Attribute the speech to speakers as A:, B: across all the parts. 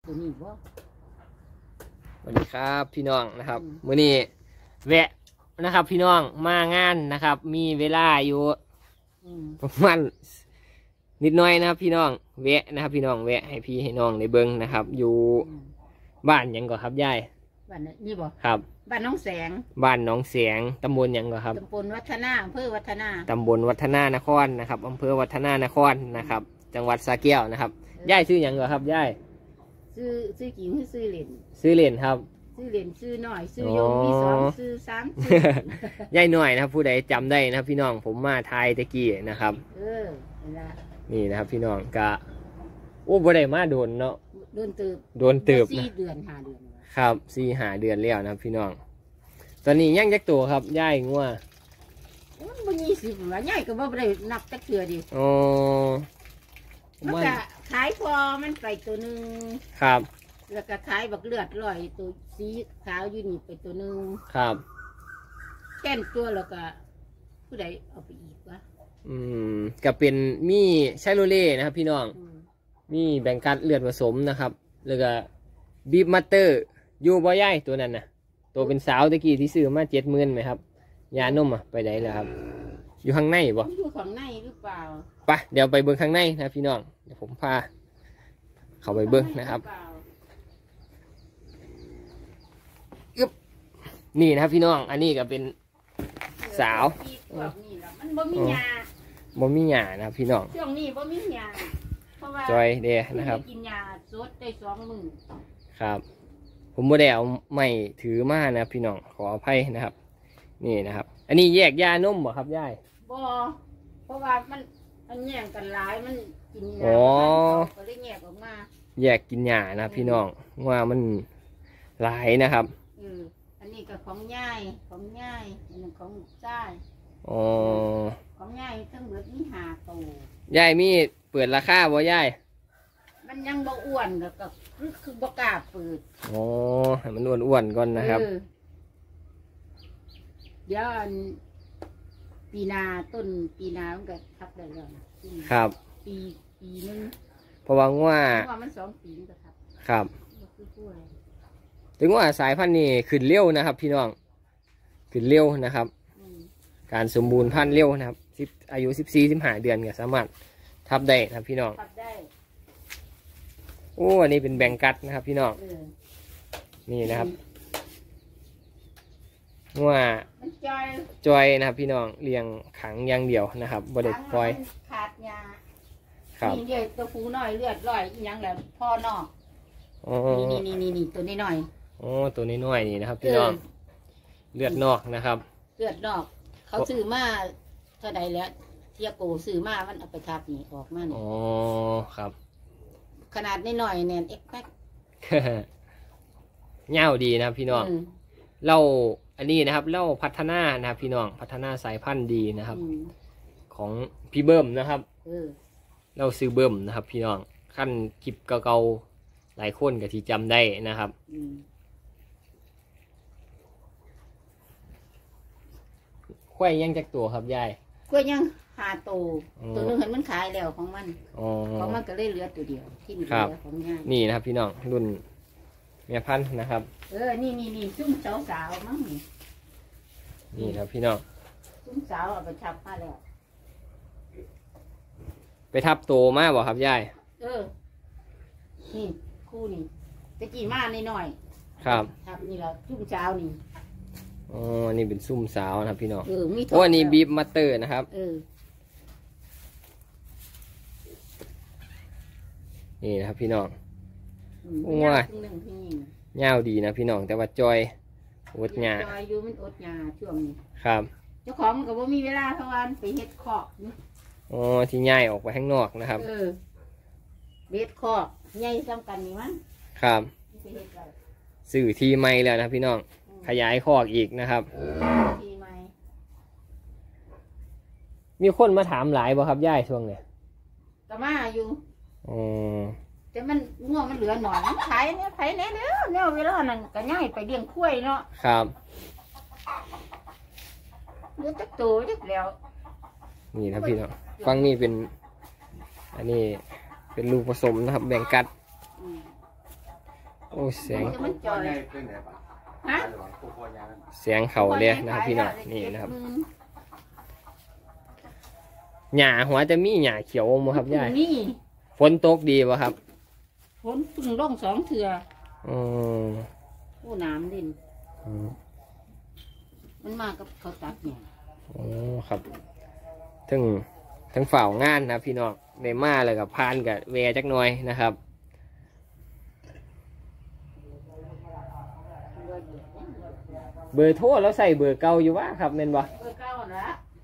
A: ตัวนี้บ่
B: สวัสดีครับพี่น้องนะครับมื้อนี้แวะนะครับพี่น้องมางานนะครับมีเวลาอยู่ประมาณนิดหน่อยนะครับพี่น้องแวะนะครับพี่น้องแวะให้พี่ให้น้องในเบิ้งนะครับอยู่บ้านยังก่อนครับยาย
A: บ้านนี่บ่
B: ครับ
A: บ้านน้องแสง
B: บ้านน้องแสงตำบลยังก่อนครับ
A: ตำบลวัฒนาอำเภอวัฒนา
B: ตำบลวัฒนานครนะครับอำเภอวัฒนานครนะครับจังหวัดสระแก้วนะครับยายชื่อยังก่อนครับยาย
A: ซื้อกิ่งซื้อเหรียญ
B: ซื้อเหรียญครับ
A: ซื้อเหรียญซื้อหน่อยซื้อยงมี2ซื้อ3
B: ยายหน่อยนะครับผู้ใดจำได้นะครับพี่น้องผมมาไทยตะกี้นะครับนี่นะครับพี่น้องกะโอ้บ่ได้มาโดนเนาะโดนเติบ
A: 4 เดือน5 เดือน
B: ครับ4-5 เดือนแล้วนะครับพี่น้องตอนนี้ย่างจักตัวครับย่ายงัว
A: มันบ่20ว่าย่ายก็บ่ได้นับจักเทื่อดิ
B: อ๋อ
A: มันก็ขายพอมันไปตัวนึง
B: ครับ
A: แล้วก็ขายบักเลือดลอยตัวสีขาวอยู่นี่ไปตัวนึง
B: ครับ
A: แก้นตัวแล้วก็ผู้ใดเอาไปอีกวะ
B: ก็เป็นมีไชโรเล่นะครับพี่น้องมีแบ่งกัดเลือดผสมนะครับแล้วก็บีบมัตเตอร์อยู่บ่ย่ายตัวนั้นนะตัวเป็นสาวตะกี้ที่ซื้อมา70,000ไหมครับยานมไปไหนแล้วครับอยู่ข้างในบ่
A: อยู่ข้างในหรือเปล่า
B: ไปเดี๋ยวไปเบิ้งข้างในนะพี่น้องเดี๋ยวผมพาเข้าไปเบิ้งนะครับนี่นะครับพี่น้องอันนี้ก็เป็นสาว
A: มันบ่มีหญ้า
B: นะครับพี่น้อง
A: ช่วงนี้บ่มีหญ้าเพราะว่า
B: จอยเดนะครับ
A: กินหญ้าสดได้2 มื้อ
B: ครับผมบ่ได้เอาไม้ถือมานะพี่น้องขออภัยนะครับนี่นะครับอันนี้แยกยานมบ่ครับย่าย
A: บ่เพราะว่ามันแย่งกันหลายมันกินหญ้าก็เลยแยกออกมา
B: แยกกินหญ้านะพี่น้องว่ามันหลายนะครับ
A: อันนี้ก็ของย่ายอันนี้ของจ้ายของย่ายทั้งหมดมี5 ตัวย
B: ายมีเปิดราคาบ่ยาย
A: มันยังบ่อ้วนก็คือบ่กล้าเปิด
B: ให้มันอ้วนๆก่อนนะครับ
A: เดี๋ยวปีนาต้นปีนามันก็ทับได้แล้ว
B: ครับ
A: ปีนึง
B: เพราะว่า
A: มัน2 ปีก็ทับ
B: ครับถึงว่าสายพันธุ์นี้ขึ้นเร็วนะครับพี่น้องขึ้นเร็วนะครับการสมบูรณ์พันธุ์เร็วนะครับอายุ14-15 เดือนก็สามารถทับได้ครับพี่น้องโอ้อันนี้เป็นแบงกัดนะครับพี่น้องนี่นะครับว่าจอยนะครับพี่น้องเลี้ยงขังอย่างเดียวนะครับบ่ได้ปล่อย
A: ขาดยา
B: ครับ
A: นี่เดี๋ยวตัวฟูน้อยเลือดลอยอย่างแล้วพ่อนอกนี่ตัวนี้หน่อย
B: ตัวนี้น้อยนี่นะครับพี่น้องเลือดนอกนะครับ
A: เลือดนอกเขาซื้อมาเท่าใดแล้วเทียโกซื้อมามันเอาไปทับนี่ออกมานี่
B: ครับ
A: ขนาดน้อยๆเนี่ยเอ็กแพ็ค
B: เง่าดีนะครับพี่น้องเราอันนี้นะครับเราพัฒนานะครับพี่น้องพัฒนาสายพันธุ์ดีนะครับของพี่เบิ้มนะครับเราซื้อเบิ้มนะครับพี่น้องขั้นคลิปเก่าๆหลายคนก็ที่จำได้นะครับควายยังจากตัวครับยาย
A: ควายยัง5 ตัวนึงเห็นมันขายแล้วของมันก็เลยเหลือตัวเดียวที่เหลือของยาย
B: นี่นะครับพี่น้องรุ่นเมียพันธุ์นะครับ
A: นี่ซุ่มสาวมั้ง
B: นี่ครับพี่น้อง
A: ซุ่มสาวเอาไปทับมาแล้ว
B: ไปทับโตมากบ่ครับยาย
A: นี่คู่นี่ตะกี้มาหน่อย
B: ครับ
A: ทับนี่แหละซุ่มสาวนี่
B: นี่เป็นซุ่มสาวนะครับพี่น้อง
A: มี
B: อันนี้บีบมัตเตอร์นะครับนี่นะครับพี่น้องว่าเงาดีนะพี่น้องแต่ว่าจอยอดหญ้า
A: จอยอยู่มันอดหญ้าช่วงนี้
B: ครับ
A: เจ้าของก็บ่มีเวลาเพราะว่าไปเฮ็ดคอก
B: ที่ใหญ่ออกไปข้างนอกนะครับ
A: เฮ็ดคอกใหญ่ซ้ำกันนี่มั้ง
B: ครับสื่อทีใหม่แล้วนะพี่น้องขยายคอกอีกนะครับ
A: ทีใหม่
B: มีคนมาถามหลายบ่ครับย่ายช่วงนี้
A: ก็มาอยู่แต่มันง่วงมันเหลือหน่อยมันขายเนี่ยไผเนี่ยเนี่ยเวลานั้นก็ง่ายไปเลี้ยงควายเนาะ
B: ครับ
A: เลี้ยงจักโตจักแล้ว
B: นี่นะพี่น้องฟังนี่เป็นอันนี้เป็นลูกผสมนะครับแบ่งกัดโอ้เสียง
A: มันจอยฮะ
B: เสียงเขาเลยนะครับพี่น้องนี่นะครับหญ้าหัวจะมีหญ้าเขียวมั้ครับยาย
A: นี่
B: ฝนตกดีป่ะครับ
A: ฝนพึ่งร่อง2 เทื่อ
B: อืม
A: ผู้น้ำดินมันมากับเขาตัดเนี่ย
B: โอ้ครับทั้งฝ่างานนะพี่น้องในมาเลยกับพานกับเวจักหน่อยนะครับเบอร์โทรแล้วใส่เบอร์เก่าอยู่วะครับเมนบ่
A: เบอร์เก้าละ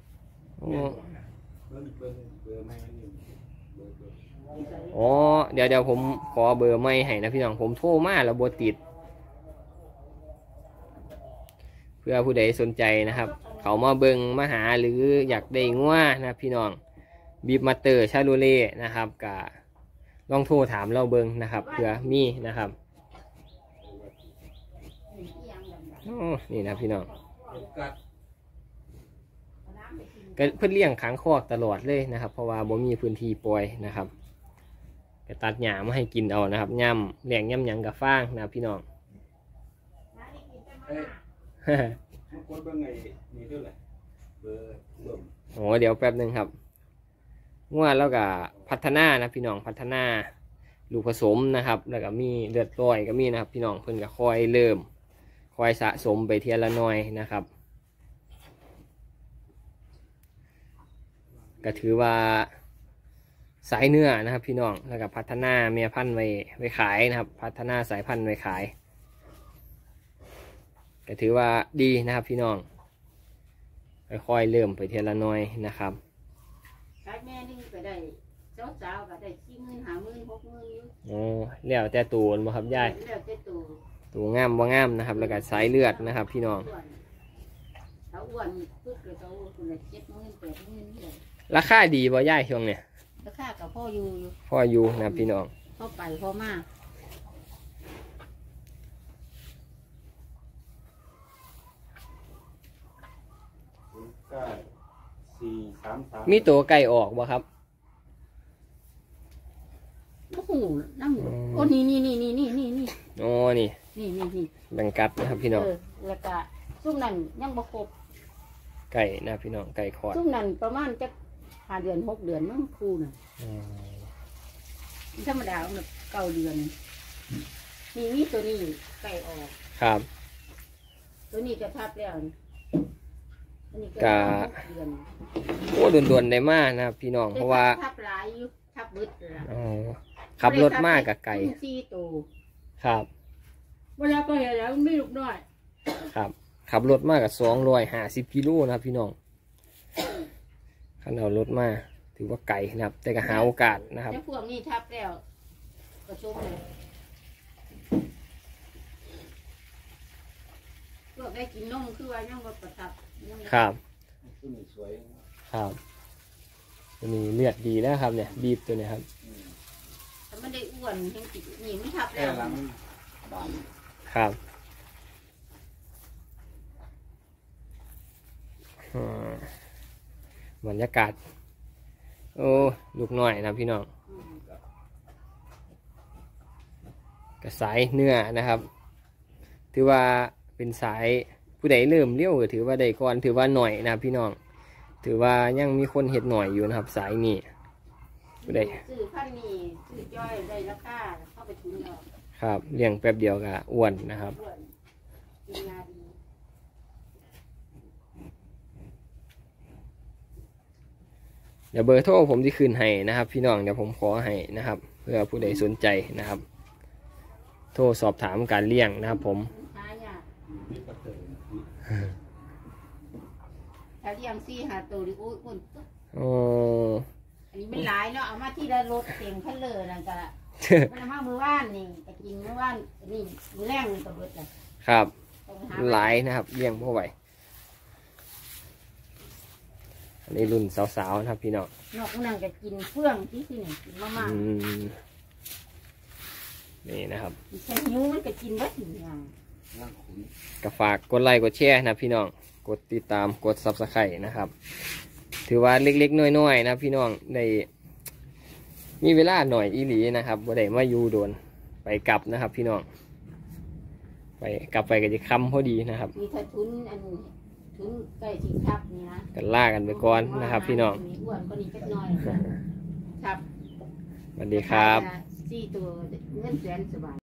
B: อ๋อเดี๋ยวผมขอเบอร์ไม่ให้นะพี่น้องผมโทรมาแล้วบ่ติดเพื่อผู้ใดสนใจนะครับเขามาเบิงมาหาหรืออยากได้งัวนะพี่น้องบีบมาเตอร์ชาลูเล่นะครับกะลองโทรถามเราเบิงนะครับเพื่อมีนะครับโอ้นี่นะพี่น้องก็เพื่อเลี้ยงขังคอกตลอดเลยนะครับเพราะว่าบ่มีพื้นที่ปล่อยนะครับก็ตัดหญ้ามาให้กินเอานะครับย่ำเลี้ยงย่ำหยังกับฟางนะพี่น้องโอ้เดี๋ยวแป๊บหนึ่งครับงัวแล้วก็พัฒนานะพี่น้องพัฒนาลูกผสมนะครับแล้วก็มีเลือดร้อยก็มีนะครับพี่น้องเพิ่นก็คอยเริ่มคอยสะสมไปเทียละน้อยนะครับก็ถือว่าสายเนื้อนะครับพี่น้องแล้วก็พัฒนาเมียพันธุ์ไว้ขายนะครับพัฒนาสายพันธุ์ไว้ขายก็ถือว่าดีนะครับพี่น้องค่อยๆเริ่มไปเทีละน้อยนะครับ
A: ขายแม่นี่ก็ได้สาวก็ได้40,000 50,000 60,000อยู่
B: โอ้แล้วแต่ตูนบ่ครับยาย
A: แล้วแต่
B: ตูงามบ่งามนะครับแล้วก็สายเลือดนะครับพี่น้อง
A: เขาอ้วนปึ๊กเลยเขาคนละ70,000 80,000เลย
B: ราคาดีบ่ยายช่วงเนี่ย
A: ราคากับพ่ออยู่
B: นะพี่น้อง
A: พ่อไปพ่อมา
B: มีตัวไก่ออกบ่ครับ
A: โอ้โหนั่งโอ้นี่
B: โอ้นี่แบ่งกัดนะครับพี่น้อง
A: แล้วก็ซุ่มนั่นยังบ่ครบ
B: ไก่นะพี่น้องไก่คอด
A: ซุ่มนั่นประมาณจะ5 เดือน 6 เดือนมั้งครูน่ะธรรมดาเนี่ย9 เดือนนี่ตัวนี้ไก่ออก
B: ครับ
A: ตัวนี้จะทับแล้ว
B: กะโอ้โดนได้มากนะครับพี่น้องเพราะว่า
A: ทับหลายอยู่ทับบึด
B: ขับรถมากกับไก่ครับ
A: เวลาก็เห็นแล้วไม่ลุกน้อย
B: ครับขับรถมากกับ250 กิโลนะครับพี่น้องขันเอารถมาถือว่าไก่นะครับแต่ก็หาโอกาสนะครับ
A: พวกนี้ทับแล้วก็ชมเลยพวกได้กินนมคือว่ายังบ่ประทับ
B: ครับครับตัวนี้เลือดดีนะครับเนี่ยบีบตัวนี้ครับ
A: แต่มันได้อ้วนยังติดนี่ไม่ทับแล้ว
B: ครับบรรยากาศโอ้ลูกน้อยนะพี่น้องกระสายเนื้อนะครับถือว่าเป็นสายผู้ใดเริ่มเลี้ยวก็ถือว่าได้ก่อนถือว่าหน่อยนะพี่น้องถือว่ายังมีคนเห็ดหน่อยอยู่นะครับสายนี้ผู้ใด
A: ซื้อพันนี่ซื้อย่อยได้ราคาเข้าไปทุนเอา
B: ครับเลี้ยงแป๊บเดียวก็อ้วนนะครับเดี๋ยวเบอร์โทรผมที่คืนให้นะครับพี่น้องเดี๋ยวผมขอให้นะครับเพื่อผู้ใดสนใจนะครับโทรสอบถามการเลี้ยงนะครับผม
A: ถ้าเลี้ยง4-5 ตัวนี่อ้วนอันนี้ไม่หลายเนาะเอามาที่ละรถเต็มคันเลยนั่นก็มันเอามามื้อวานนี่แต่กินมื้อวานนี่มื้อแรงก็เบิดเลย
B: ครับหลายนะครับเลี้ยงบ่ไหวอันนี้รุ่นสาวๆนะครับพี่น้อง
A: นอกนั่งก็กินเฟื่องที่นี่กินมาก
B: นี่นะครับ
A: แค่นิ้วมันก็กินได้ถึงอย่าง
B: ก็ฝากกดไลค์กดแชร์นะพี่น้องกดติดตามกด Subscribe นะครับถือว่าเล็กๆน้อยๆนะพี่น้องในมีเวลาหน่อยอีหลีนะครับบ่ได้มาอยู่โดนไปกลับนะครับพี่น้องกลับไปก็จะค่ำพอดีนะครับ
A: มีถ้าทุนทุนใกล้สิครับนี่นะ
B: กันล่ากันไปก่อนนะครับ พี่น้อง
A: มีอ้วนก็นี่เล็กน้อยครับ
B: สวัสดีครับ
A: 4 ตัวเงินแสนสบาย